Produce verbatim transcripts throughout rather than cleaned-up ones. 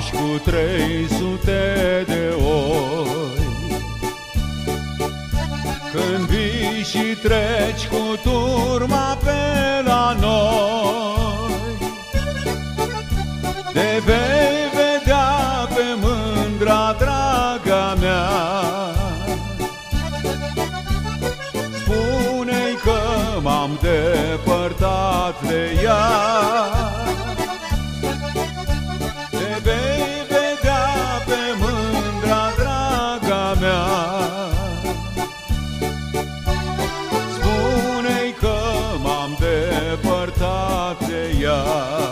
pași cu trei sute de ori. Când vii și treci cu turma pe la noi, te vei vedea pe mândra draga mea. Spune-i că m-am depărtat de ea. Te vei vedea pe mândra draga mea. Spune-i că m-am depărtat de ea.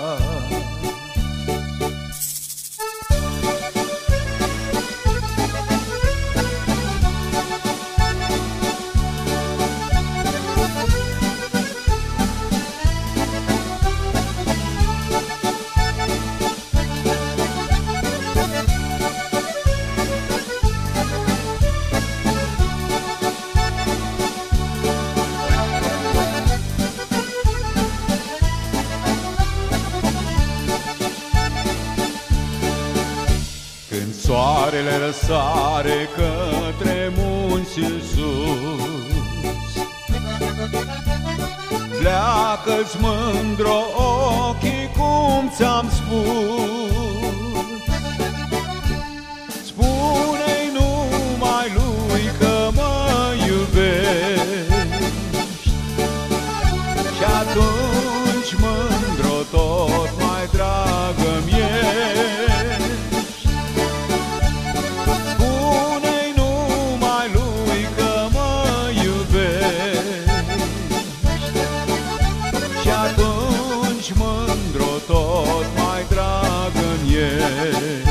Când soarele răsare către munții sus, pleacă-ți mândro ochii cum ți-am spus. Spune-i numai lui că mă iubești, și atunci mândro tot mai dragă-mi ești. Și mândro tot mai dragă-mi ești.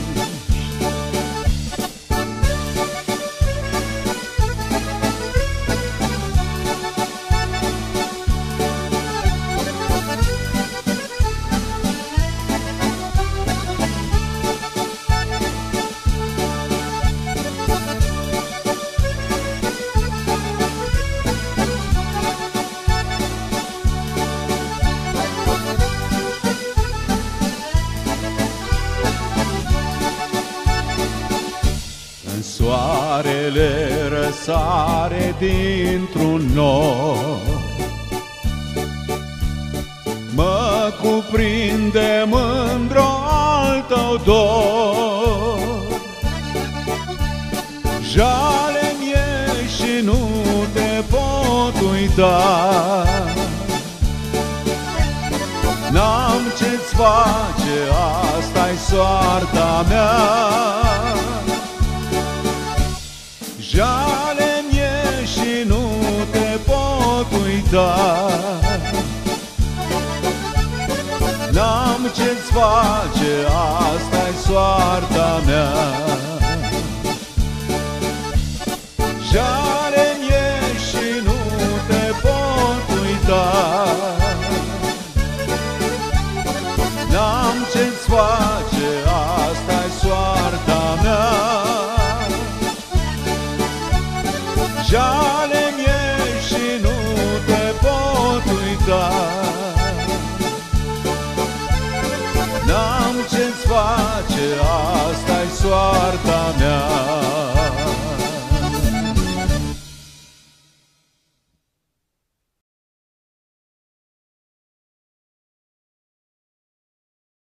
Soarele răsare dintr-un nor, mă cuprinde mândro al tău dor. Jale-mi e și nu te pot uita. N-am ce-ți face, asta-i soarta mea. Jale-mi e și nu te pot uita. N-am ce-ți face, asta-i soarta mea. Jale-mi e și nu te pot uita. N-am ce-ți face, asta-i soarta mea.